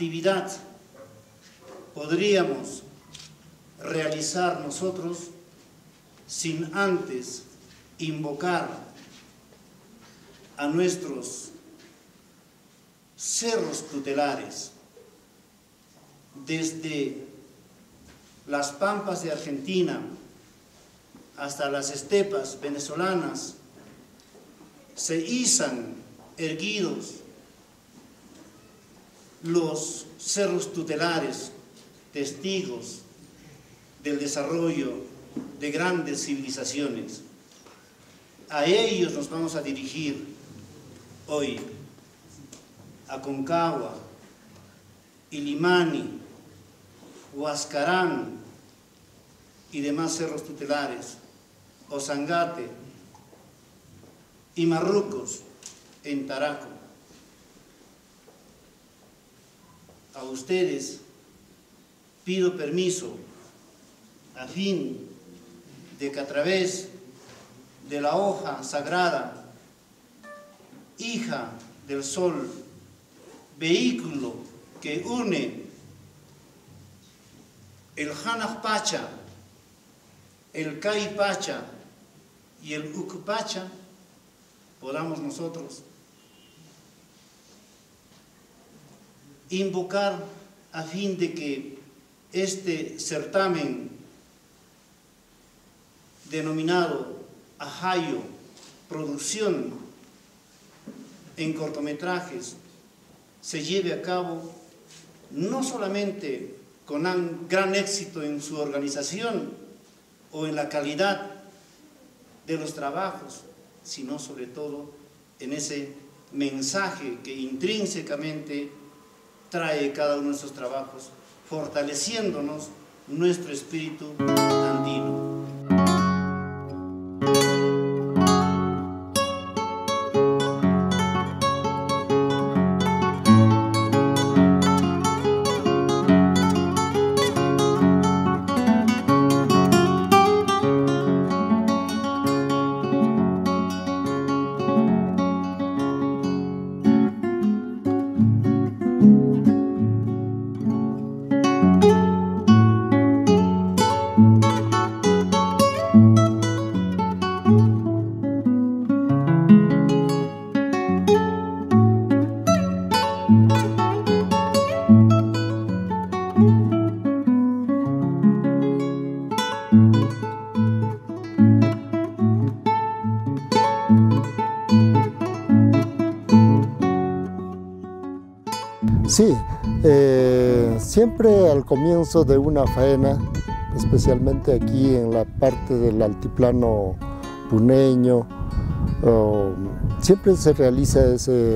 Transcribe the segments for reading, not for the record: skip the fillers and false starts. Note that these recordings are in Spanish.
actividad podríamos realizar nosotros sin antes invocar a nuestros cerros tutelares, desde las pampas de Argentina hasta las estepas venezolanas, se izan erguidos los cerros tutelares, testigos del desarrollo de grandes civilizaciones. A ellos nos vamos a dirigir hoy, a Concagua, Illimani, Huascarán y demás cerros tutelares, Ozangate y Marrucos en Taraco. A ustedes pido permiso a fin de que a través de la hoja sagrada, hija del sol, vehículo que une el Hanaj Pacha, el Kai Pacha y el Uk Pacha, podamos nosotros invocar a fin de que este certamen denominado Ajayo, producción en cortometrajes, se lleve a cabo no solamente con gran éxito en su organización o en la calidad de los trabajos, sino sobre todo en ese mensaje que intrínsecamente trae cada uno de estos trabajos, fortaleciéndonos nuestro espíritu andino. Sí, siempre al comienzo de una faena, especialmente aquí en la parte del altiplano puneño, siempre se realiza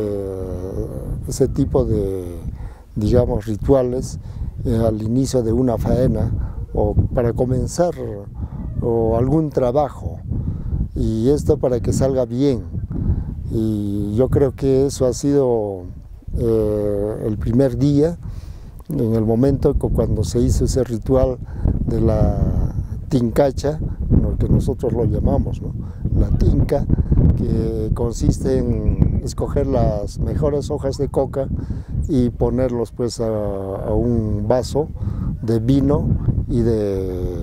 ese tipo de, digamos, rituales al inicio de una faena o para comenzar algún trabajo, y esto para que salga bien. Y yo creo que eso ha sido el primer día, en el momento cuando se hizo ese ritual de la tincacha, lo que nosotros lo llamamos, ¿no? La tinca, que consiste en escoger las mejores hojas de coca y ponerlos pues a un vaso de vino y de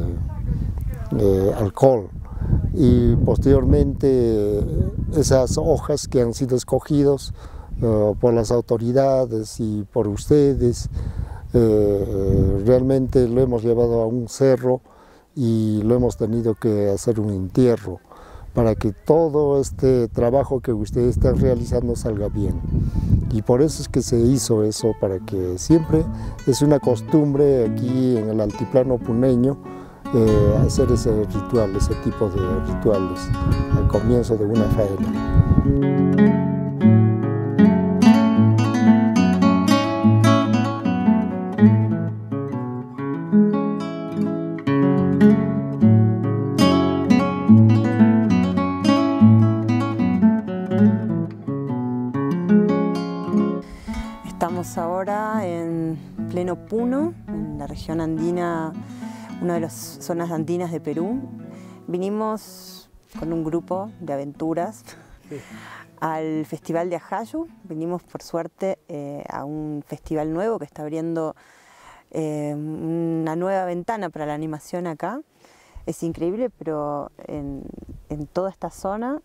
alcohol, y posteriormente esas hojas que han sido escogidos por las autoridades y por ustedes, realmente lo hemos llevado a un cerro y lo hemos tenido que hacer un entierro para que todo este trabajo que ustedes están realizando salga bien. Y por eso es que se hizo eso, para que siempre es una costumbre aquí en el altiplano puneño hacer ese ritual, ese tipo de rituales al comienzo de una faena. Estamos ahora en pleno Puno, en la región andina, una de las zonas andinas de Perú. Vinimos con un grupo de aventuras al Festival de Ajayú. Vinimos por suerte a un festival nuevo que está abriendo una nueva ventana para la animación acá. Es increíble, pero en toda esta zona,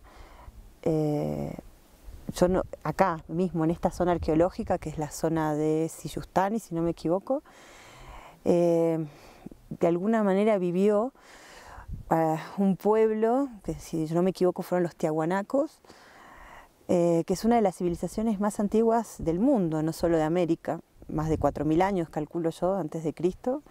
acá mismo, en esta zona arqueológica, que es la zona de Siyustani, si no me equivoco, de alguna manera vivió un pueblo, que si no me equivoco fueron los tiahuanacos, que es una de las civilizaciones más antiguas del mundo, no solo de América, más de 4000 años, calculo yo, antes de Cristo.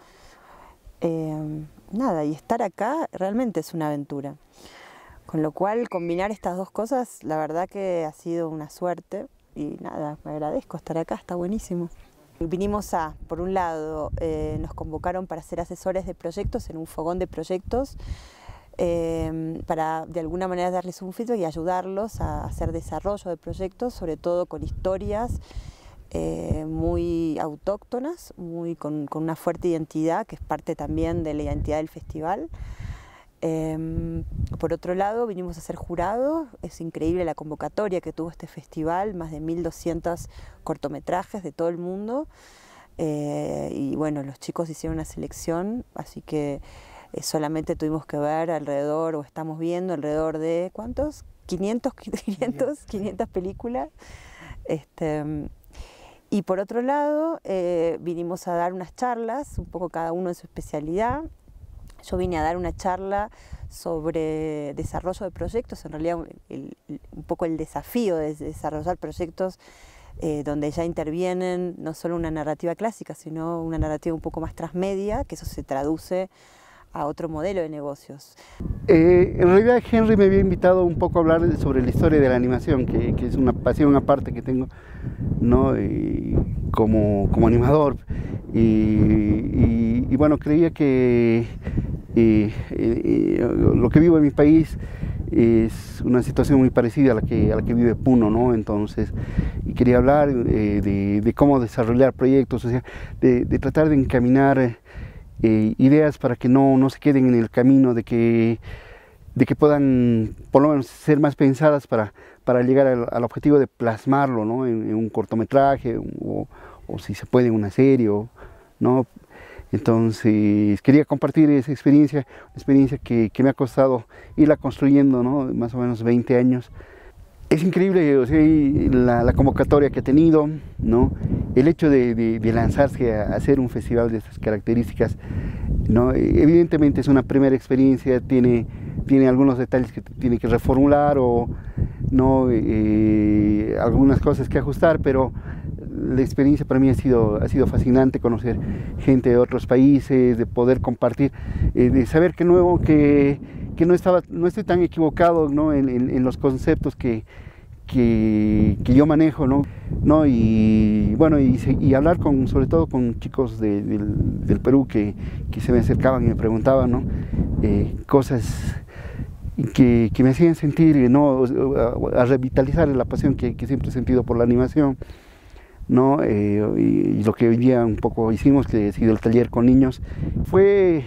Nada, y estar acá realmente es una aventura. Con lo cual, combinar estas dos cosas, la verdad que ha sido una suerte. Y nada, me agradezco estar acá, está buenísimo. Vinimos por un lado, nos convocaron para ser asesores de proyectos en un fogón de proyectos, para de alguna manera darles un feedback y ayudarlos a hacer desarrollo de proyectos, sobre todo con historias muy autóctonas, con una fuerte identidad, que es parte también de la identidad del festival. Por otro lado, vinimos a ser jurados. Es increíble la convocatoria que tuvo este festival, más de 1200 cortometrajes de todo el mundo, y bueno, los chicos hicieron una selección, así que solamente tuvimos que ver alrededor, o estamos viendo alrededor de, ¿cuántos? 500 películas. Y por otro lado, vinimos a dar unas charlas, un poco cada uno en su especialidad. Yo vine a dar una charla sobre desarrollo de proyectos, en realidad un poco el desafío de desarrollar proyectos donde ya intervienen no solo una narrativa clásica, sino una narrativa un poco más transmedia, que eso se traduce a otro modelo de negocios. En realidad Henry me había invitado un poco a hablar sobre la historia de la animación, que es una pasión aparte que tengo, ¿no? Como animador. Y bueno, creía que lo que vivo en mi país es una situación muy parecida a la que vive Puno, ¿no? Entonces, y quería hablar de cómo desarrollar proyectos, o sea, de tratar de encaminar ideas para que no se queden en el camino, de que puedan por lo menos ser más pensadas para llegar al objetivo de plasmarlo, ¿no? en un cortometraje o si se puede en una serie, ¿no? Entonces quería compartir esa experiencia, una experiencia que me ha costado irla construyendo, ¿no? Más o menos 20 años. Es increíble, o sea, la convocatoria que ha tenido, ¿no? El hecho de lanzarse a hacer un festival de estas características, ¿no? Evidentemente es una primera experiencia, tiene algunos detalles que tiene que reformular o no, algunas cosas que ajustar, pero la experiencia para mí ha sido fascinante, conocer gente de otros países, de poder compartir, de saber que no estoy tan equivocado, ¿no? en los conceptos que yo manejo, ¿no? Y bueno, y hablar sobre todo con chicos del Perú que se me acercaban y me preguntaban, ¿no? Cosas que me hacían sentir, ¿no? A revitalizar la pasión que siempre he sentido por la animación, ¿no? Y lo que hoy día un poco hicimos, que ha sido el taller con niños, fue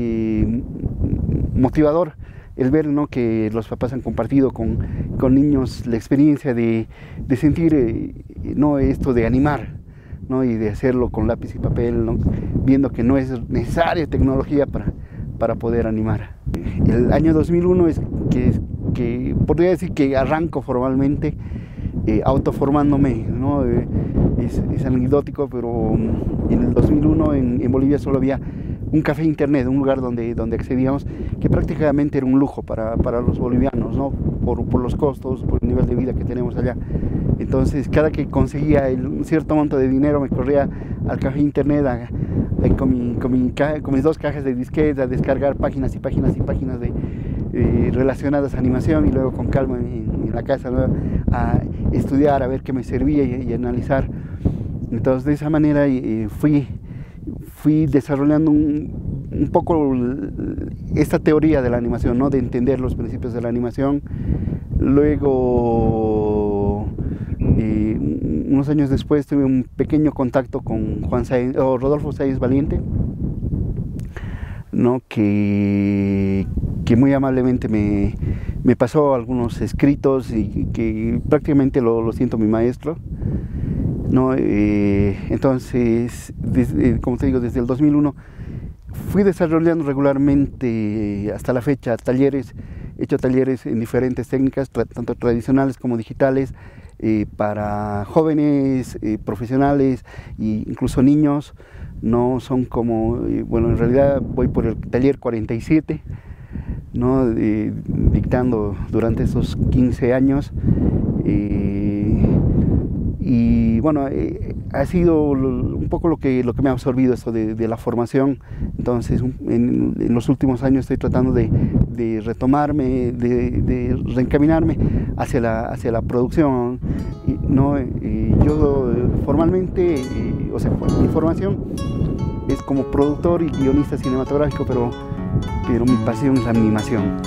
motivador el ver, ¿no? que los papás han compartido con niños la experiencia de sentir, ¿no? esto de animar, ¿no? y de hacerlo con lápiz y papel, ¿no? viendo que no es necesaria tecnología para poder animar. El año 2001 es que podría decir que arranco formalmente autoformándome, ¿no? Es anecdótico, pero en el 2001 en Bolivia solo había un café internet, un lugar donde accedíamos, que prácticamente era un lujo para los bolivianos, ¿no? por los costos, por el nivel de vida que tenemos allá. Entonces, cada que conseguía un cierto monto de dinero, me corría al café internet con mis 2 cajas de disquetes a descargar páginas y páginas y páginas relacionadas a animación, y luego con calma en la casa, ¿no? a estudiar, a ver qué me servía y analizar. Entonces, de esa manera fui desarrollando un poco esta teoría de la animación, ¿no? de entender los principios de la animación. Luego, unos años después, tuve un pequeño contacto con Rodolfo Sáenz Valiente, ¿no? que muy amablemente me me pasó algunos escritos y que prácticamente lo siento mi maestro, ¿no? Entonces, como te digo, desde el 2001 fui desarrollando regularmente hasta la fecha talleres, he hecho talleres en diferentes técnicas, tanto tradicionales como digitales, para jóvenes, profesionales e incluso niños. No son como, bueno, en realidad voy por el taller 47, ¿no? Dictando durante esos 15 años. Y bueno, ha sido un poco lo que me ha absorbido esto de la formación. Entonces, en los últimos años estoy tratando de retomarme, de reencaminarme hacia la producción, ¿no? Yo formalmente, o sea, mi formación es como productor y guionista cinematográfico, pero mi pasión es la animación.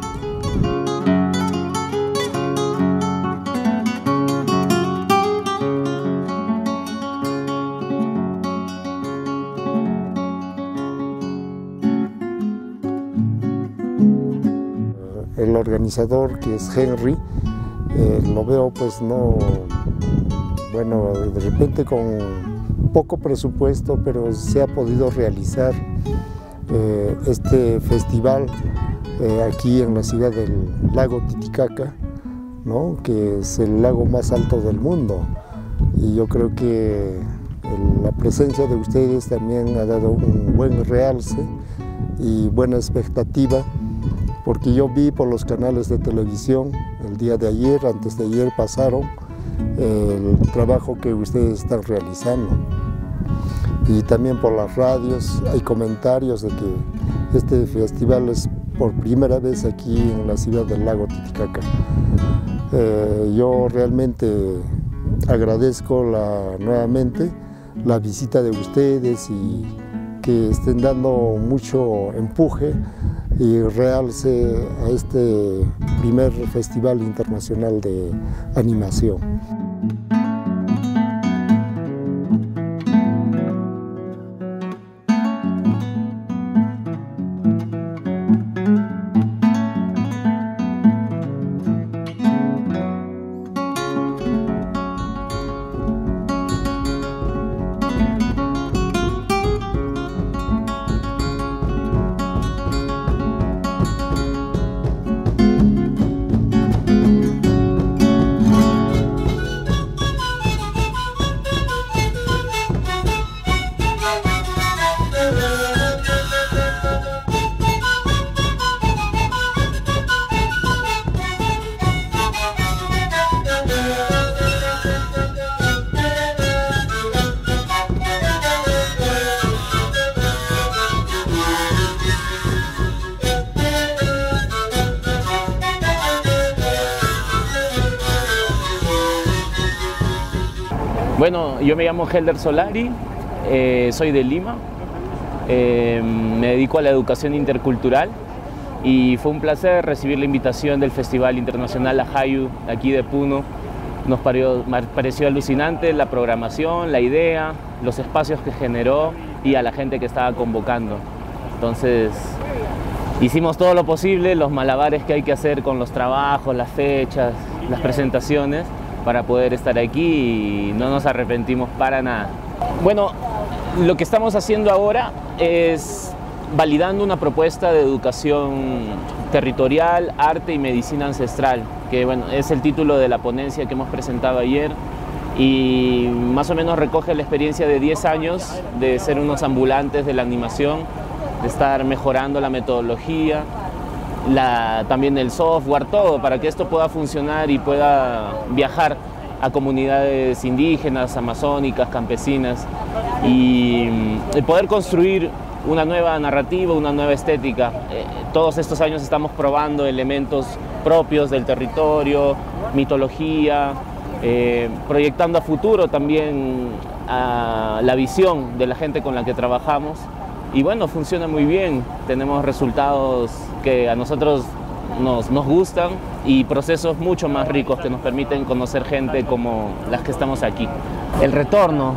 El organizador, que es Henry, lo veo pues no, bueno, de repente con poco presupuesto, pero se ha podido realizar este festival aquí en la ciudad del lago Titicaca, ¿no? Que es el lago más alto del mundo, y yo creo que la presencia de ustedes también ha dado un buen realce y buena expectativa, porque yo vi por los canales de televisión el día de ayer, antes de ayer pasaron el trabajo que ustedes están realizando, y también por las radios hay comentarios de que este festival es por primera vez aquí en la ciudad del lago Titicaca. Yo realmente agradezco nuevamente la visita de ustedes y que estén dando mucho empuje y realce a este primer Festival Internacional de Animación. Bueno, yo me llamo Helder Solari, soy de Lima, me dedico a la educación intercultural y fue un placer recibir la invitación del Festival Internacional Ajayu aquí de Puno. Nos pareció alucinante la programación, la idea, los espacios que generó y a la gente que estaba convocando. Entonces hicimos todo lo posible, los malabares que hay que hacer con los trabajos, las fechas, las presentaciones, para poder estar aquí y no nos arrepentimos para nada. Bueno, lo que estamos haciendo ahora es validando una propuesta de educación territorial, arte y medicina ancestral, que bueno, es el título de la ponencia que hemos presentado ayer, y más o menos recoge la experiencia de 10 años de ser unos ambulantes de la animación, de estar mejorando la metodología, también el software, todo, para que esto pueda funcionar y pueda viajar a comunidades indígenas, amazónicas, campesinas y poder construir una nueva narrativa, una nueva estética. Todos estos años estamos probando elementos propios del territorio, mitología, proyectando a futuro también a la visión de la gente con la que trabajamos. Y bueno, funciona muy bien, tenemos resultados que a nosotros nos gustan y procesos mucho más ricos que nos permiten conocer gente como las que estamos aquí. El retorno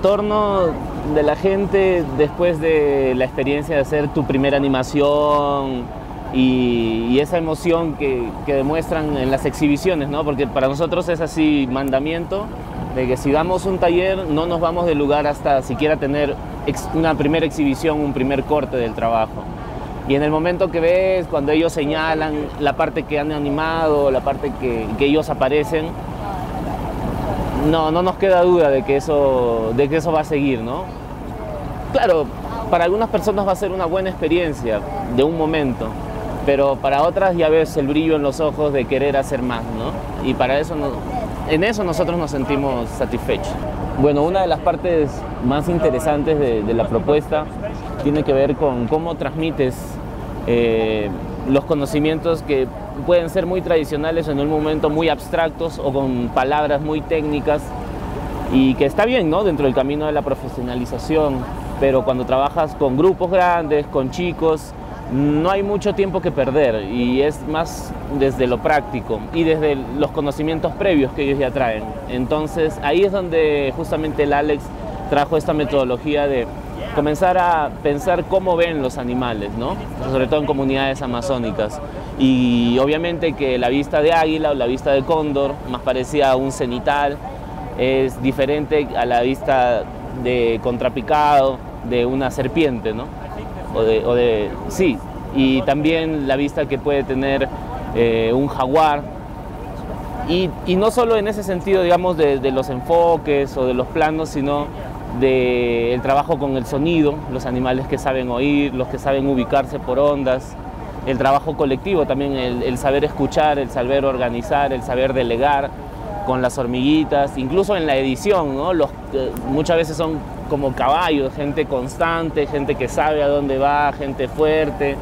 de la gente después de la experiencia de hacer tu primera animación y esa emoción que demuestran en las exhibiciones, ¿no? Porque para nosotros es así mandamiento de que si damos un taller no nos vamos del lugar hasta siquiera tener una primera exhibición, un primer corte del trabajo. Y en el momento que ves, cuando ellos señalan la parte que han animado, la parte que ellos aparecen, no nos queda duda de que eso va a seguir, ¿no? Claro, para algunas personas va a ser una buena experiencia de un momento, pero para otras ya ves el brillo en los ojos de querer hacer más, ¿no? Y para eso, en eso nosotros nos sentimos satisfechos. Bueno, una de las partes más interesantes de la propuesta tiene que ver con cómo transmites los conocimientos que pueden ser muy tradicionales en un momento muy abstractos o con palabras muy técnicas, y que está bien, ¿no?, dentro del camino de la profesionalización, pero cuando trabajas con grupos grandes, con chicos, no hay mucho tiempo que perder y es más desde lo práctico y desde los conocimientos previos que ellos ya traen. Entonces ahí es donde justamente el Alex trajo esta metodología de comenzar a pensar cómo ven los animales, ¿no? Sobre todo en comunidades amazónicas. Y obviamente que la vista de águila o la vista de cóndor, más parecida a un cenital, es diferente a la vista de contrapicado de una serpiente, ¿no? Sí, y también la vista que puede tener un jaguar. Y no solo en ese sentido, digamos, de los enfoques o de los planos, sino del trabajo con el sonido, los animales que saben oír, los que saben ubicarse por ondas, el trabajo colectivo también, el saber escuchar, el saber organizar, el saber delegar con las hormiguitas, incluso en la edición, ¿no? Muchas veces son como caballos, gente constante, gente que sabe a dónde va, gente fuerte.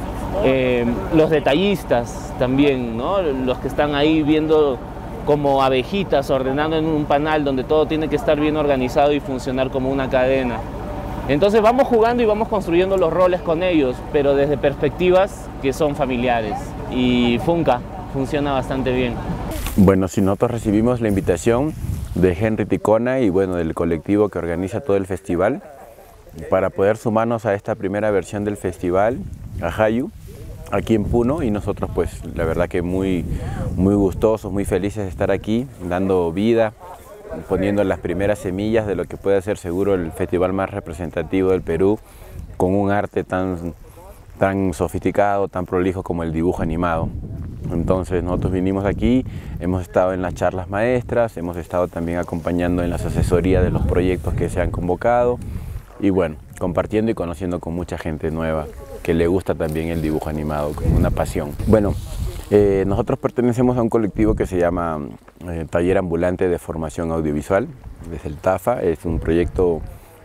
Los detallistas también, ¿no? Los que están ahí viendo como abejitas, ordenando en un panal donde todo tiene que estar bien organizado y funcionar como una cadena. Entonces vamos jugando y vamos construyendo los roles con ellos, pero desde perspectivas que son familiares. Y Funca funciona bastante bien. Bueno, si nosotros recibimos la invitación de Henry Ticona y bueno, del colectivo que organiza todo el festival, para poder sumarnos a esta primera versión del festival, Ajayu, aquí en Puno, y nosotros pues la verdad que muy gustosos, muy felices de estar aquí, dando vida, poniendo las primeras semillas de lo que puede ser seguro el festival más representativo del Perú, con un arte tan sofisticado, tan prolijo como el dibujo animado. Entonces nosotros vinimos aquí, hemos estado en las charlas maestras, hemos estado también acompañando en las asesorías de los proyectos que se han convocado y bueno, compartiendo y conociendo con mucha gente nueva que le gusta también el dibujo animado, como una pasión. Bueno, nosotros pertenecemos a un colectivo que se llama Taller Ambulante de Formación Audiovisual, desde el TAFA. Es un proyecto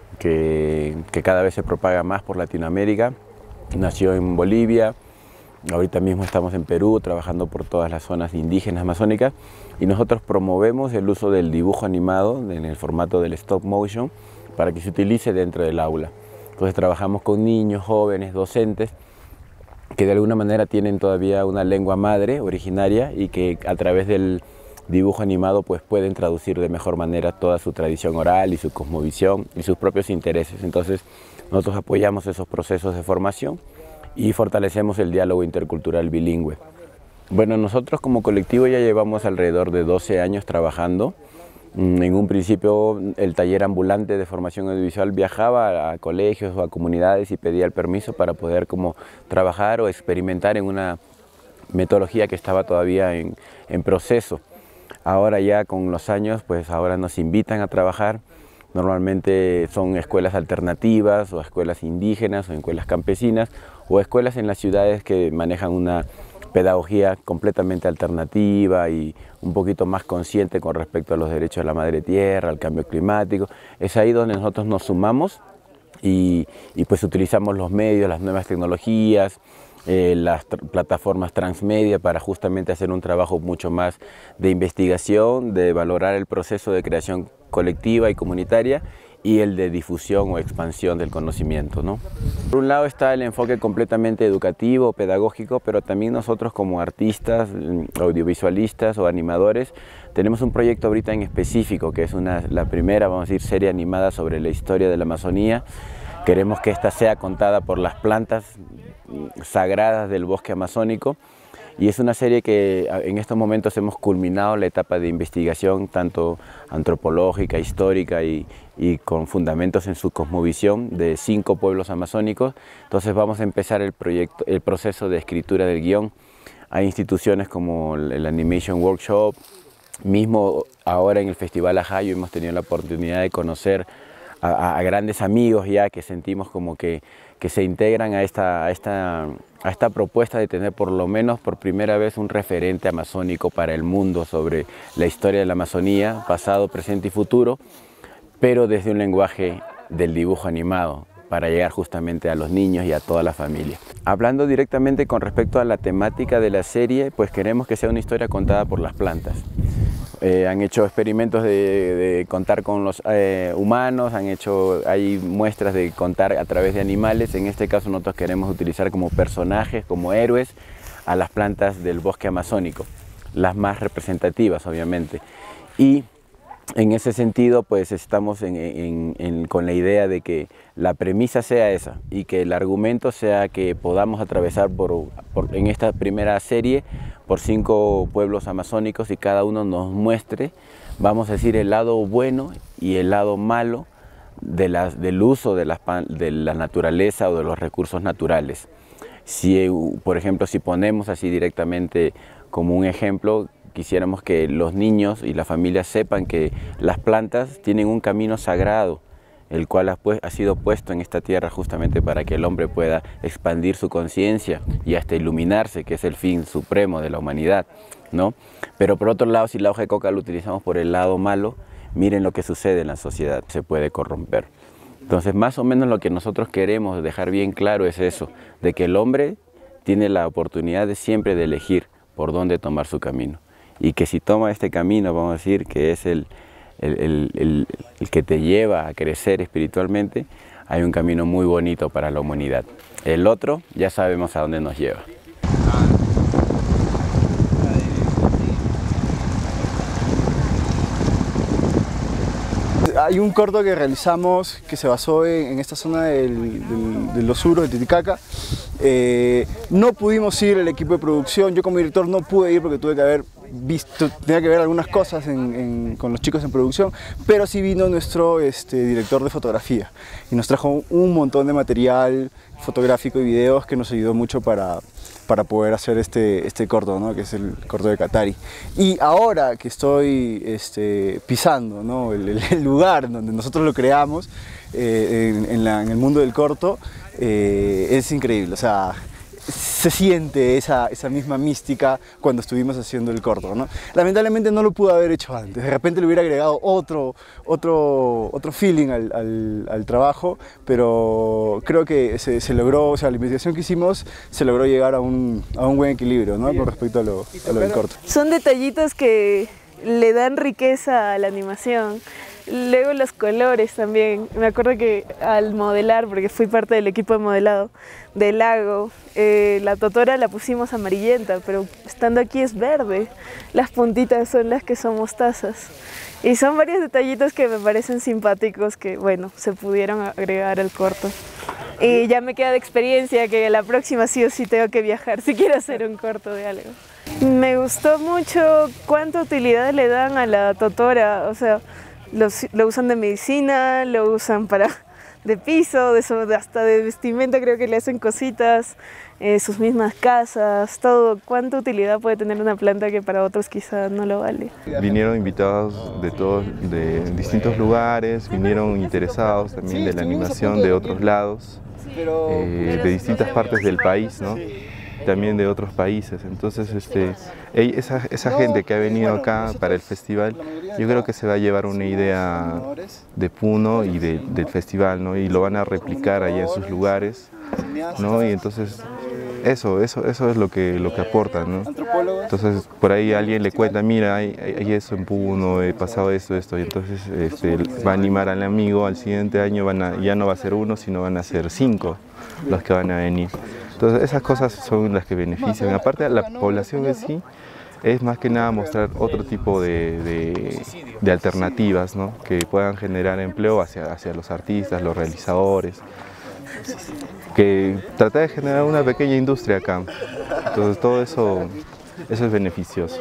que cada vez se propaga más por Latinoamérica. Nació en Bolivia, ahorita mismo estamos en Perú trabajando por todas las zonas indígenas amazónicas y nosotros promovemos el uso del dibujo animado en el formato del stop motion para que se utilice dentro del aula. Entonces trabajamos con niños, jóvenes, docentes que de alguna manera tienen todavía una lengua madre originaria y que a través del dibujo animado pues pueden traducir de mejor manera toda su tradición oral y su cosmovisión y sus propios intereses. Entonces nosotros apoyamos esos procesos de formación y fortalecemos el diálogo intercultural bilingüe. Bueno, nosotros como colectivo ya llevamos alrededor de 12 años trabajando. En un principio el taller ambulante de formación audiovisual viajaba a colegios o a comunidades y pedía el permiso para poder como trabajar o experimentar en una metodología que estaba todavía en proceso. Ahora ya con los años, pues ahora nos invitan a trabajar. Normalmente son escuelas alternativas o escuelas indígenas o escuelas campesinas o escuelas en las ciudades que manejan una pedagogía completamente alternativa y un poquito más consciente con respecto a los derechos de la madre tierra, al cambio climático. Es ahí donde nosotros nos sumamos y pues utilizamos los medios, las nuevas tecnologías, las plataformas transmedia para justamente hacer un trabajo mucho más de investigación, de valorar el proceso de creación colectiva y comunitaria y el de difusión o expansión del conocimiento, ¿no? Por un lado está el enfoque completamente educativo, pedagógico, pero también nosotros como artistas, audiovisualistas o animadores, tenemos un proyecto ahorita en específico que es la primera, vamos a decir, serie animada sobre la historia de la Amazonía, Queremos que esta sea contada por las plantas sagradas del bosque amazónico, y es una serie que en estos momentos hemos culminado la etapa de investigación tanto antropológica, histórica y con fundamentos en su cosmovisión de 5 pueblos amazónicos. Entonces vamos a empezar el proceso de escritura del guión. Hay instituciones como el Animation Workshop, mismo ahora en el Festival Ajayu hemos tenido la oportunidad de conocer a grandes amigos ya que sentimos como que se integran a esta propuesta de tener por lo menos por primera vez un referente amazónico para el mundo sobre la historia de la Amazonía, pasado, presente y futuro, pero desde un lenguaje del dibujo animado, para llegar justamente a los niños y a toda la familia. Hablando directamente con respecto a la temática de la serie, pues queremos que sea una historia contada por las plantas. Han hecho experimentos de contar con los humanos, hay muestras de contar a través de animales. En este caso nosotros queremos utilizar como personajes, como héroes, a las plantas del bosque amazónico, las más representativas obviamente. Y en ese sentido pues estamos con la idea de que la premisa sea esa y que el argumento sea que podamos atravesar en esta primera serie por 5 pueblos amazónicos y cada uno nos muestre, vamos a decir, el lado bueno y el lado malo del uso de la naturaleza o de los recursos naturales. Si, por ejemplo, si ponemos así directamente como un ejemplo, quisiéramos que los niños y las familias sepan que las plantas tienen un camino sagrado, el cual ha sido puesto en esta tierra justamente para que el hombre pueda expandir su conciencia y hasta iluminarse, que es el fin supremo de la humanidad, ¿no? Pero por otro lado, si la hoja de coca lo utilizamos por el lado malo, miren lo que sucede en la sociedad, se puede corromper. Entonces, más o menos lo que nosotros queremos dejar bien claro es eso, de que el hombre tiene la oportunidad de siempre de elegir por dónde tomar su camino. Y que si toma este camino, vamos a decir que es el que te lleva a crecer espiritualmente, hay un camino muy bonito para la humanidad. El otro ya sabemos a dónde nos lleva. Hay un corto que realizamos que se basó en esta zona de los Suros, de Titicaca. No pudimos ir el equipo de producción, yo como director no pude ir porque tuve que haber tenía que ver algunas cosas con los chicos en producción, pero sí vino nuestro director de fotografía y nos trajo un montón de material fotográfico y videos que nos ayudó mucho para poder hacer este corto, ¿no? Que es el corto de Katari. Y ahora que estoy pisando, ¿no? el lugar donde nosotros lo creamos, en el mundo del corto, es increíble. O sea, se siente esa misma mística cuando estuvimos haciendo el corto, ¿no? Lamentablemente no lo pude haber hecho antes, de repente le hubiera agregado otro feeling al trabajo, pero creo que se logró, o sea, la investigación que hicimos se logró llegar a un buen equilibrio, ¿no? Con respecto a lo del corto. Son detallitos que le dan riqueza a la animación. Luego los colores también, me acuerdo que al modelar, porque fui parte del equipo de modelado del lago, la totora la pusimos amarillenta, pero estando aquí es verde, las puntitas son las que son mostazas. Y son varios detallitos que me parecen simpáticos que, bueno, se pudieron agregar al corto. Y ya me queda de experiencia que la próxima sí o sí tengo que viajar si quiero hacer un corto de algo. Me gustó mucho cuánta utilidad le dan a la totora, o sea, lo usan de medicina, lo usan de piso, hasta de vestimenta, creo que le hacen cositas, sus mismas casas, todo. ¿Cuánta utilidad puede tener una planta que para otros quizás no lo vale? Vinieron invitados de distintos lugares, vinieron interesados también de la animación de otros lados, de distintas partes del país, ¿no? También de otros países. Entonces esa gente que ha venido acá para el festival, yo creo que se va a llevar una idea de Puno y del festival, ¿no? Y lo van a replicar allá en sus lugares, ¿no? Y entonces eso es lo que aportan, ¿no? Entonces por ahí alguien le cuenta, mira, hay eso en Puno, he pasado esto, y entonces va a animar al amigo, al siguiente año ya no va a ser 1, sino van a ser 5 los que van a venir. Entonces esas cosas son las que benefician. Aparte, la población en sí es más que nada mostrar otro tipo de alternativas, ¿no? Que puedan generar empleo hacia los artistas, los realizadores. que tratar de generar una pequeña industria acá. Entonces todo eso es beneficioso.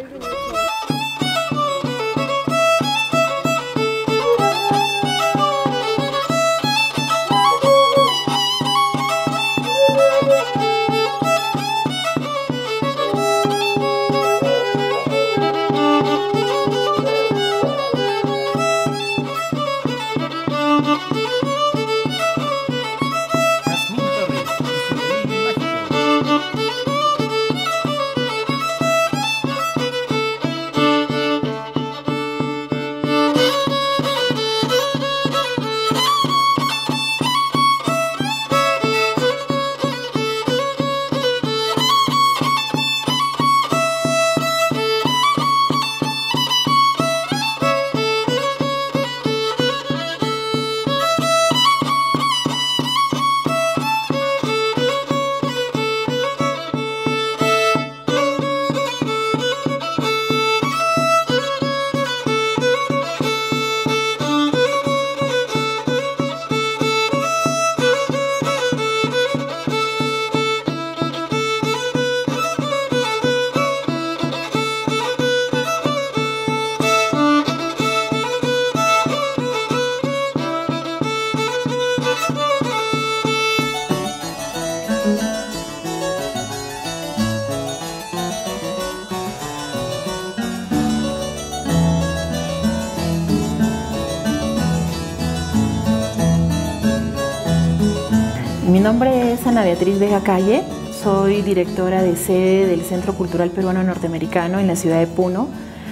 Mi nombre es Ana Beatriz Vega Calle, soy directora de sede del Centro Cultural Peruano Norteamericano en la ciudad de Puno.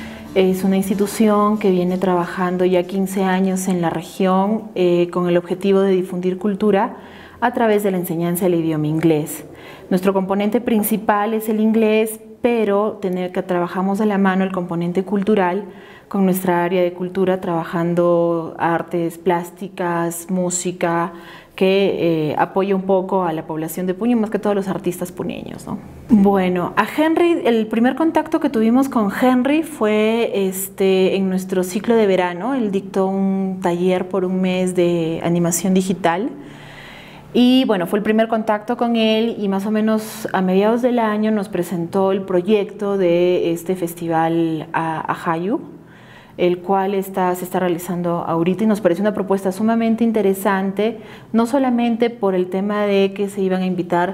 Es una institución que viene trabajando ya 15 años en la región con el objetivo de difundir cultura a través de la enseñanza del idioma inglés. Nuestro componente principal es el inglés, pero trabajamos de la mano el componente cultural con nuestra área de cultura, trabajando artes plásticas, música, que apoya un poco a la población de Puno, más que todos los artistas puneños, ¿no? Bueno, a Henry, el primer contacto que tuvimos con Henry fue en nuestro ciclo de verano. Él dictó un taller por un mes de animación digital. Y bueno, fue el primer contacto con él y más o menos a mediados del año nos presentó el proyecto de este festival Ajayu, el cual se está realizando ahorita y nos pareció una propuesta sumamente interesante, no solamente por el tema de que se iban a invitar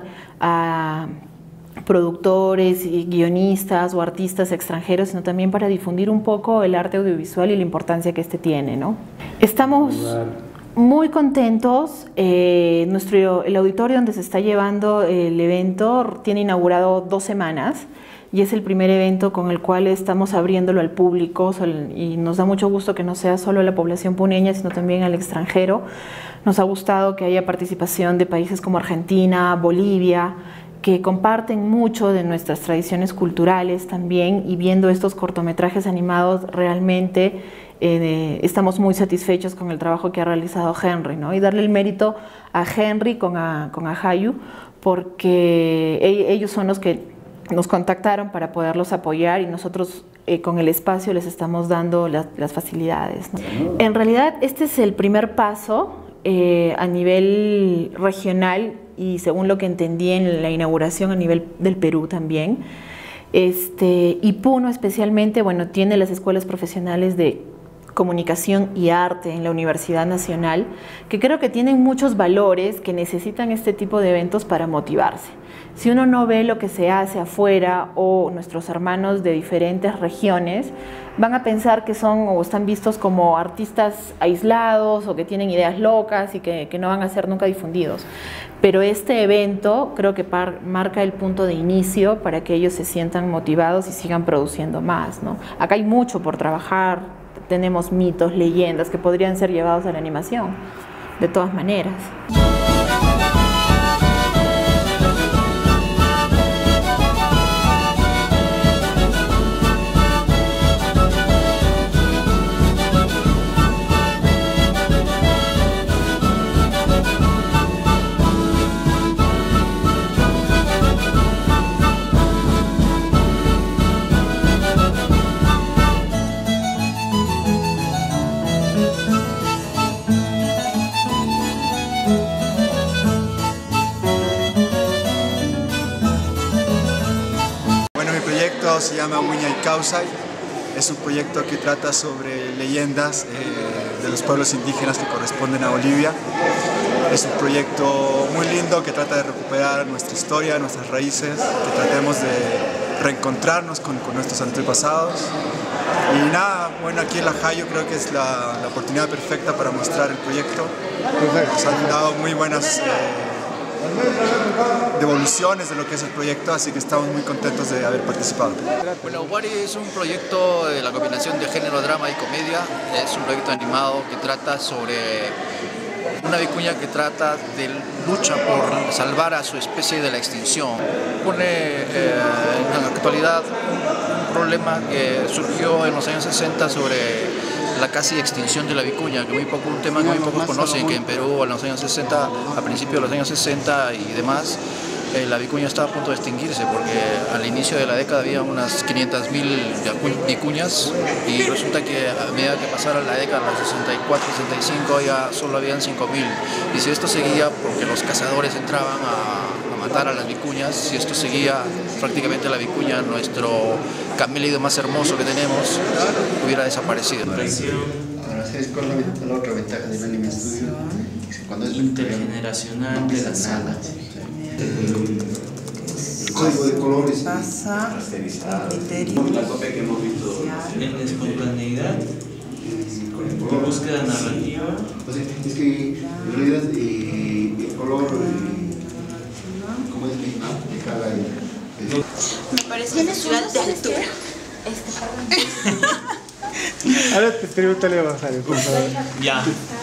a productores y guionistas o artistas extranjeros, sino también para difundir un poco el arte audiovisual y la importancia que este tiene, ¿no? Estamos muy contentos. El auditorio donde se está llevando el evento tiene inaugurado 2 semanas y es el primer evento con el cual estamos abriéndolo al público y nos da mucho gusto que no sea solo la población puneña, sino también al extranjero. Nos ha gustado que haya participación de países como Argentina, Bolivia, que comparten mucho de nuestras tradiciones culturales también, y viendo estos cortometrajes animados realmente estamos muy satisfechos con el trabajo que ha realizado Henry, ¿no? Y darle el mérito a Henry con Ajayu, porque ellos son los que nos contactaron para poderlos apoyar y nosotros con el espacio les estamos dando las facilidades, ¿no? En realidad este es el primer paso a nivel regional y según lo que entendí en la inauguración a nivel del Perú también. Y Puno especialmente, bueno, tiene las escuelas profesionales de comunicación y arte en la Universidad Nacional, que creo que tienen muchos valores que necesitan este tipo de eventos para motivarse. Si uno no ve lo que se hace afuera o nuestros hermanos de diferentes regiones, van a pensar que son o están vistos como artistas aislados o que tienen ideas locas y que no van a ser nunca difundidos. Pero este evento creo que marca el punto de inicio para que ellos se sientan motivados y sigan produciendo más, ¿no? Acá hay mucho por trabajar, tenemos mitos, leyendas que podrían ser llevados a la animación, de todas maneras. proyecto se llama Wiñay Causay. Es un proyecto que trata sobre leyendas de los pueblos indígenas que corresponden a Bolivia. Es un proyecto muy lindo que trata de recuperar nuestra historia, nuestras raíces, que tratemos de reencontrarnos con nuestros antepasados. Y nada, bueno, aquí en La Hayo creo que es la oportunidad perfecta para mostrar el proyecto. Nos han dado muy buenas devoluciones de lo que es el proyecto, así que estamos muy contentos de haber participado. Bueno, Wari es un proyecto de la combinación de género, drama y comedia. Es un proyecto animado que trata sobre una vicuña que trata de lucha por salvar a su especie de la extinción. Pone en la actualidad un problema que surgió en los años 60 sobre la casi extinción de la vicuña, que un tema que muy pocos conocen, que en Perú en los años 60, a principios de los años 60 y demás, la vicuña estaba a punto de extinguirse porque al inicio de la década había unas 500.000 vicuñas y resulta que a medida que pasara la década, los 64, 65, ya solo habían 5.000. Y si esto seguía, porque los cazadores entraban a matar a las vicuñas, si esto seguía, prácticamente la vicuña, nuestro camélido más hermoso que tenemos, hubiera desaparecido. La otra ventaja del Anime Studio cuando es intergeneracional de la sala. El código de colores pasa la copia que hemos visto en la espontaneidad y búsqueda narrativa. Es que en realidad el color como es que cada me parece una ciudad de altura. Ahora pregúntale a Bajario, por favor. Ya.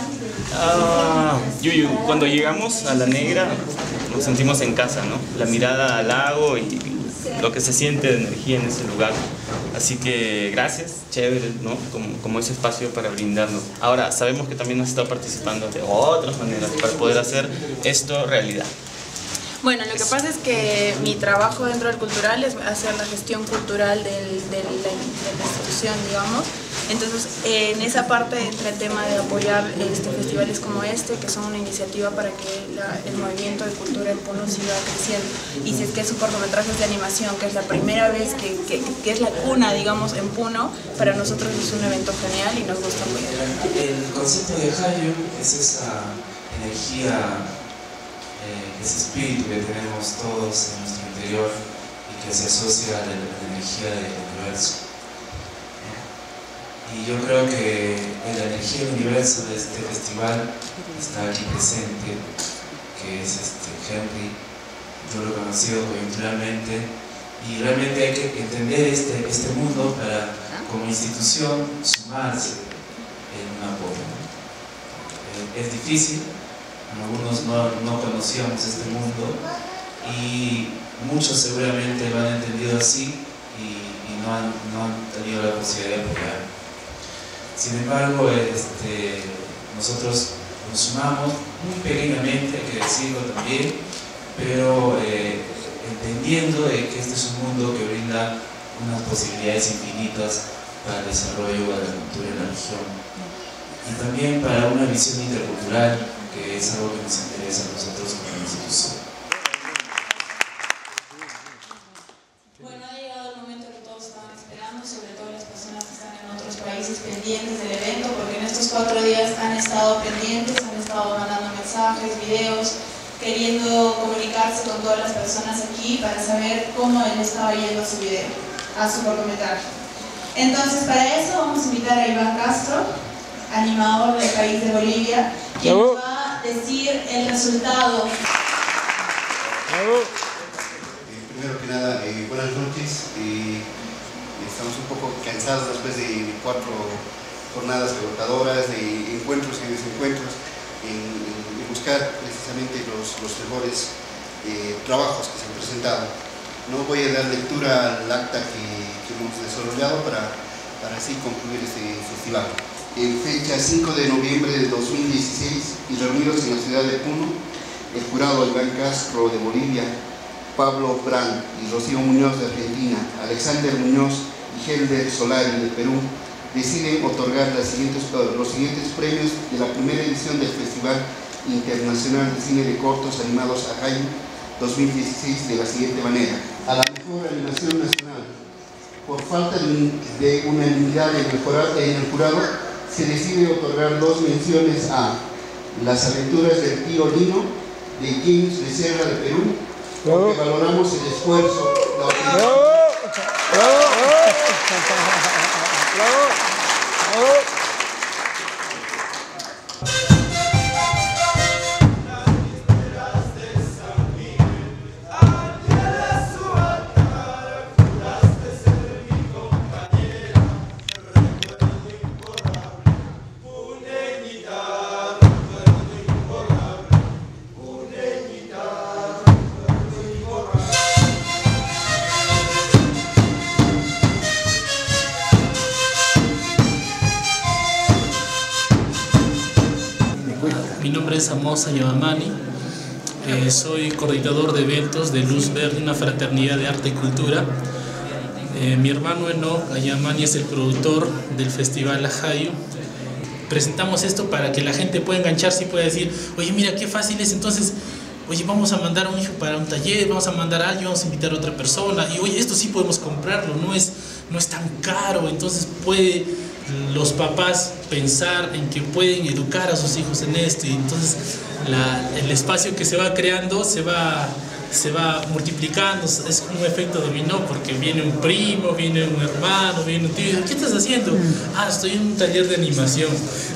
Yuyu, cuando llegamos a La Negra nos sentimos en casa, ¿no? La mirada al lago y lo que se siente de energía en ese lugar. Así que gracias, chévere, ¿no? Como ese espacio para brindarnos. Ahora, sabemos que también has estado participando de otras maneras para poder hacer esto realidad. Bueno, lo que pasa es que mi trabajo dentro del cultural es hacer la gestión cultural de la institución, digamos. Entonces, en esa parte entra el tema de apoyar festivales como este, que son una iniciativa para que el movimiento de cultura en Puno siga creciendo. Y si es que es un cortometraje de animación, que es la primera vez que es la cuna, digamos, en Puno, para nosotros es un evento genial y nos gusta apoyar. El concepto de Hayo es esa energía, ese espíritu que tenemos todos en nuestro interior y que se asocia a la energía del universo. Y yo creo que la energía del universo de este festival está aquí presente, que es Henry. Yo lo he conocido coyunturalmente y realmente hay que entender este mundo para, como institución, sumarse en un apoyo. Es difícil. Algunos no conocíamos este mundo y muchos seguramente lo han entendido así y no han tenido la posibilidad de apoyar. Sin embargo, nosotros nos sumamos muy pequeñamente, hay que decirlo también, pero entendiendo que este es un mundo que brinda unas posibilidades infinitas para el desarrollo de la cultura en la región y también para una visión intercultural, que es algo que nos interesa a nosotros como institución. Bueno, ha llegado el momento que todos estaban esperando, sobre todo las personas que están en otros países pendientes del evento, porque en estos 4 días han estado pendientes, han estado mandando mensajes, videos, queriendo comunicarse con todas las personas aquí para saber cómo él estaba yendo a su video, a su cortometraje. Entonces, para eso vamos a invitar a Iván Castro, animador del país de Bolivia, quien nos va a decir el resultado. Primero que nada, buenas noches. Estamos un poco cansados después de 4 jornadas agotadoras, de encuentros y desencuentros, en buscar precisamente los mejores trabajos que se han presentado. No voy a dar lectura al acta que hemos desarrollado para así concluir este festival. En fecha 5 de noviembre de 2016 y reunidos en la ciudad de Puno, el jurado Iván Castro de Bolivia, Pablo Brand y Rocío Muñoz de Argentina, Alexander Muñoz y Helder Solari de Perú, deciden otorgar los siguientes premios de la primera edición del Festival Internacional de Cine de Cortos Animados Hayo 2016 de la siguiente manera. A la mejor animación nacional, por falta de unanimidad en el jurado, se decide otorgar 2 menciones a Las aventuras del tío Lino, de James Becerra de Perú, porque valoramos el esfuerzo, la opinión. Mi nombre es Amos Ayabamani, soy coordinador de eventos de Luz Verde, una fraternidad de arte y cultura. Mi hermano Enoch Ayabamani es el productor del Festival Ajayu. Presentamos esto para que la gente pueda engancharse y pueda decir, oye, mira qué fácil es, entonces, oye, vamos a mandar a un hijo para un taller, vamos a mandar a alguien, vamos a invitar a otra persona, y oye, esto sí podemos comprarlo, no es tan caro, entonces los papás pensar en que pueden educar a sus hijos en esto, y entonces el espacio que se va creando se va multiplicando, es un efecto dominó, porque viene un primo, viene un hermano, viene un tío, ¿qué estás haciendo? Ah, estoy en un taller de animación.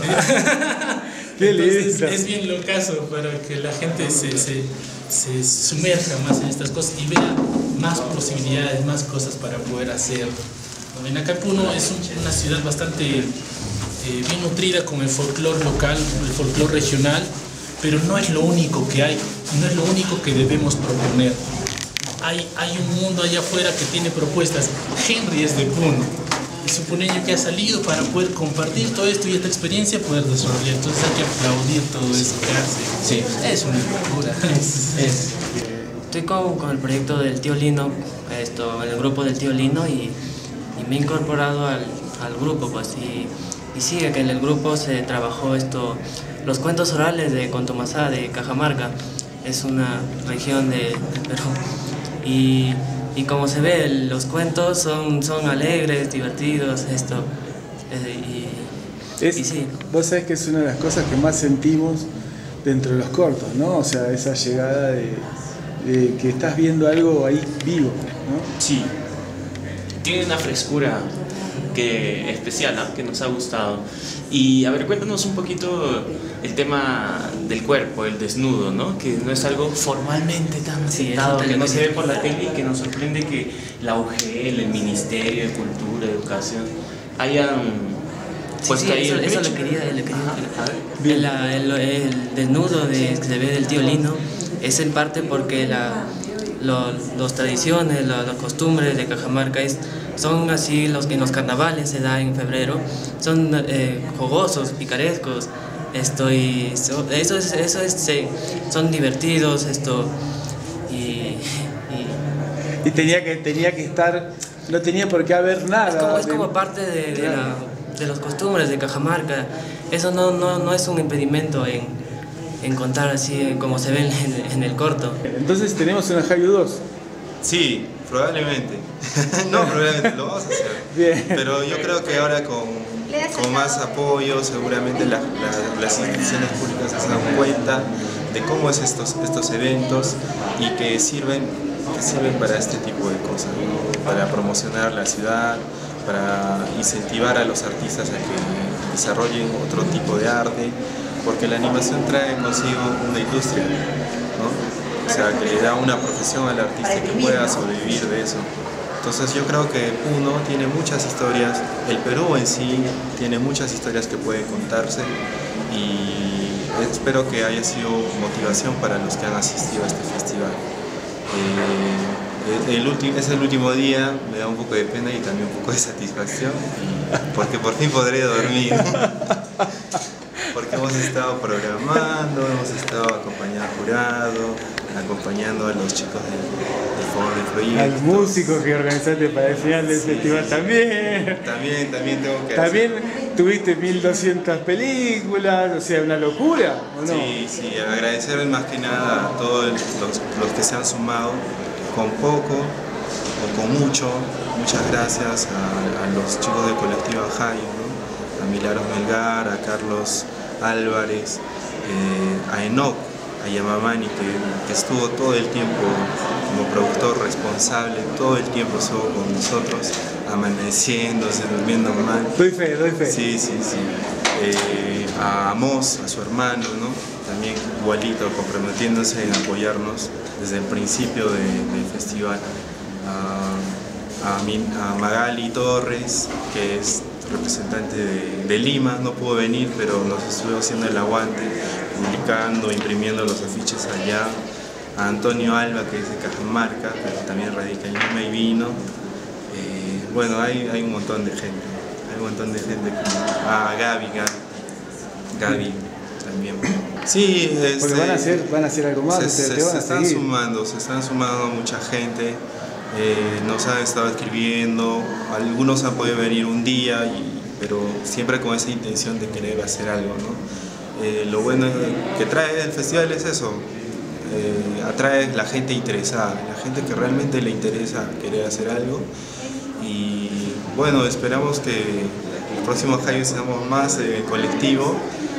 Entonces es bien locazo para que la gente se sumerja más en estas cosas y vea más posibilidades, más cosas para poder hacer. En Puno es una ciudad bastante bien nutrida con el folclore local, el folclore regional, pero no es lo único que hay, no es lo único que debemos proponer. Hay un mundo allá afuera que tiene propuestas. Henry es de Puno, es un puneño que ha salido para poder compartir todo esto y esta experiencia poder desarrollar. Entonces hay que aplaudir todo eso que hace. Sí. Es una locura. Estoy con el proyecto del tío Lino, en el grupo del tío Lino, y me he incorporado al grupo, pues, y sigue que en el grupo se trabajó los cuentos orales de Contumasá, de Cajamarca. Es una región de Perú, y como se ve, los cuentos son alegres, divertidos, sí. Vos sabés que es una de las cosas que más sentimos dentro de los cortos, ¿no? O sea, esa llegada de que estás viendo algo ahí vivo, ¿no? Sí. Tiene una frescura especial, ¿no? Que nos ha gustado. Y a ver, cuéntanos un poquito el tema del cuerpo, el desnudo, ¿no? Que no es algo formalmente tan aceptado, que no se ve por la tele, y que nos sorprende que la UGEL, el Ministerio de Cultura, Educación, hayan puesto ahí el pecho. Eso lo quería. El desnudo que se ve del tío Lino es en parte porque las tradiciones, las costumbres de Cajamarca son así, los que en los carnavales se da en febrero, son jugosos, picarescos, son divertidos, y tenía que estar, no tenía por qué haber nada. Es como parte de las costumbres de Cajamarca. Eso no es un impedimento en contar así como se ve en el corto. Entonces tenemos una Ajayu 2. Sí, probablemente. No, probablemente lo vamos a hacer. Bien. Pero yo creo que ahora con más apoyo, seguramente las instituciones públicas se dan cuenta de cómo es estos eventos, y que sirven para este tipo de cosas, ¿no? Para promocionar la ciudad, para incentivar a los artistas a que desarrollen otro tipo de arte, porque la animación trae consigo una industria, ¿no? O sea, que le da una profesión al artista que pueda sobrevivir de eso. Entonces yo creo que Puno tiene muchas historias, el Perú en sí tiene muchas historias que pueden contarse, y espero que haya sido motivación para los que han asistido a este festival. Es el último día, me da un poco de pena y también un poco de satisfacción, porque por fin podré dormir. Porque hemos estado programando, hemos estado acompañando al jurado, acompañando a los chicos del Fondo de Proyectos. Al músico que organizaste para el final del festival también. También tengo que También tuviste 1200 películas, o sea, una locura, ¿o no? Sí, agradecer más que nada a todos los que se han sumado con poco, o con muchas gracias a los chicos del colectivo Ajayu, ¿no? A Milagros Melgar, a Carlos Álvarez, a Enoch, a Yamamani, que estuvo todo el tiempo como productor responsable, todo el tiempo estuvo con nosotros, amaneciéndose, durmiendo mal. Doy fe. Sí. A Amos, a su hermano, ¿no? También igualito, comprometiéndose en apoyarnos desde el principio del festival. A Magali Torres, que es representante de Lima, no pudo venir, pero nos estuvo haciendo el aguante, publicando, imprimiendo los afiches allá. A Antonio Alba, que es de Cajamarca, pero también radica en Lima y vino. Bueno, hay un montón de gente. A Gaby también. Sí, porque van a hacer algo más. Se están sumando mucha gente. Nos han estado escribiendo, algunos han podido venir un día, pero siempre con esa intención de querer hacer algo, ¿no? Lo bueno que trae el festival es eso, atrae la gente interesada, la gente que realmente le interesa querer hacer algo. Y bueno, esperamos que el próximo Ajayu seamos más colectivo.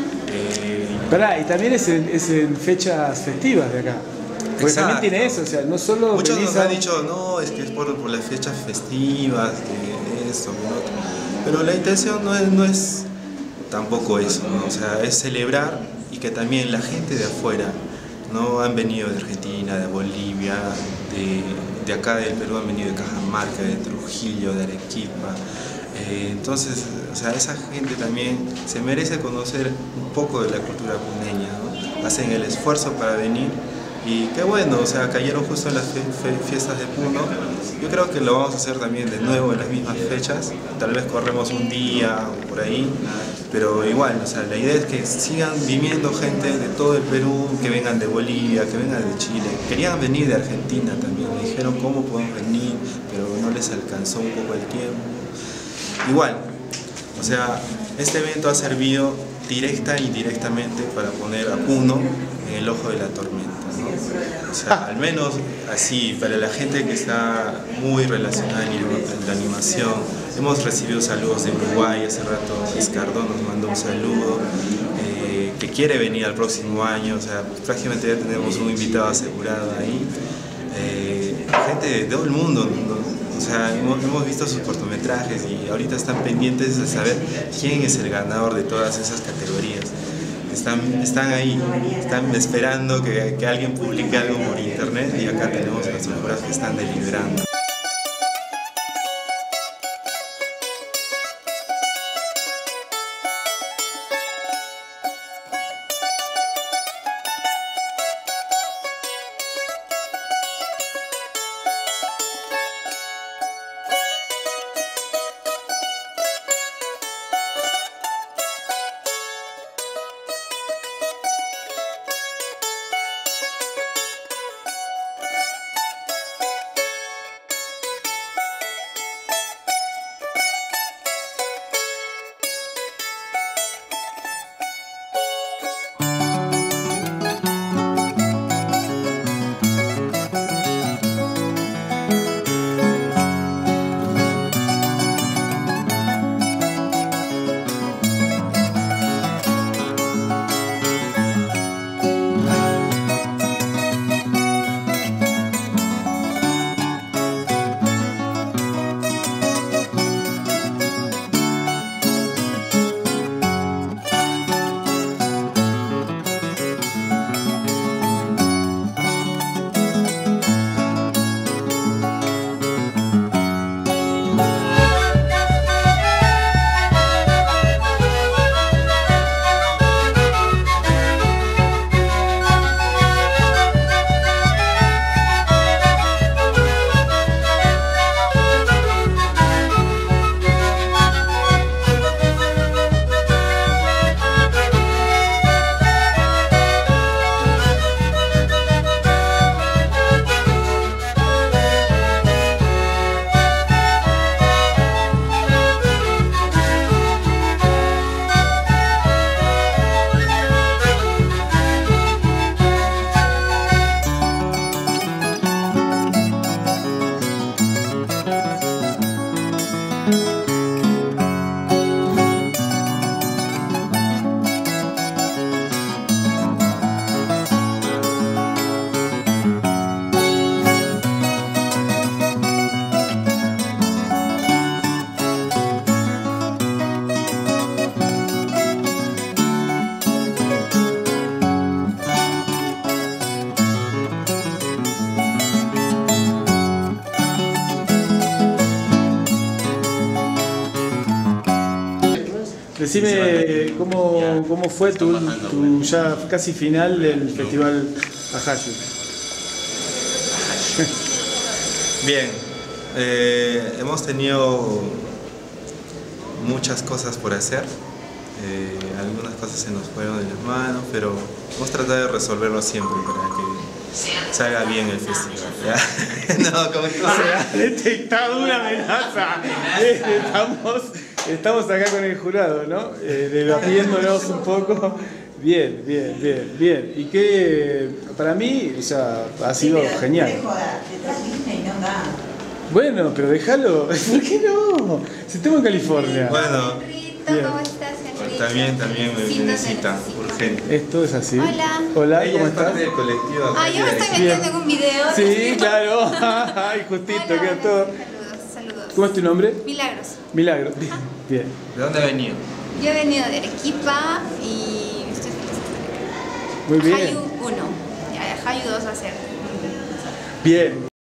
Y también es en fechas festivas de acá. Porque también tiene eso, o sea, no solo... Muchos nos han dicho, no, es que es por las fechas festivas, de esto, de lo otro. Pero la intención no es tampoco eso, ¿no? O sea, es celebrar y que también la gente de afuera, ¿no? Han venido de Argentina, de Bolivia, de acá del Perú, han venido de Cajamarca, de Trujillo, de Arequipa. Entonces, o sea, esa gente también se merece conocer un poco de la cultura puneña, ¿no? Hacen el esfuerzo para venir. Y qué bueno, o sea, cayeron justo en las fiestas de Puno. Yo creo que lo vamos a hacer también de nuevo en las mismas fechas. Tal vez corremos un día o por ahí, pero igual, o sea, la idea es que sigan viniendo gente de todo el Perú, que vengan de Bolivia, que vengan de Chile. Querían venir de Argentina también, me dijeron cómo podemos venir, pero no les alcanzó un poco el tiempo. Igual, o sea, este evento ha servido directa e indirectamente para poner a Puno en el ojo de la tormenta, ¿no? O sea, al menos así, para la gente que está muy relacionada en la animación. Hemos recibido saludos de Uruguay, hace rato Escardón nos mandó un saludo, que quiere venir al próximo año, o sea, prácticamente ya tenemos un invitado asegurado ahí. Gente de todo el mundo, ¿no? O sea, hemos visto sus cortometrajes y ahorita están pendientes de saber quién es el ganador de todas esas categorías. Están ahí, están esperando que alguien publique algo por internet y acá tenemos a nuestros jurados que están deliberando. Decime cómo fue tu ya casi final del festival Ajayu. Bien, hemos tenido muchas cosas por hacer. Algunas cosas se nos fueron de las manos, pero hemos tratado de resolverlo siempre para que salga bien el festival, ¿ya? No, como que se ha detectado una amenaza. Estamos acá con el jurado, ¿no? Debatiéndonos un poco. Bien. Y que para mí, o sea, ha sido genial. Bueno, pero déjalo. ¿Por qué no? Si estamos en California. Bueno. ¿Cómo estás, Henry? También me necesita, urgente. Esto es así. Hola, ¿cómo estás? Parte del colectivo. Yo me estoy metiendo en un video. Sí, claro. Ay, justito, queda todo. Saludos. ¿Cómo es tu nombre? Milagros. Bien. ¿De dónde ha venido? Yo he venido de Arequipa y estoy feliz de estar acá. Muy bien. Ajayu 1, Ajayu 2 va a ser. Bien.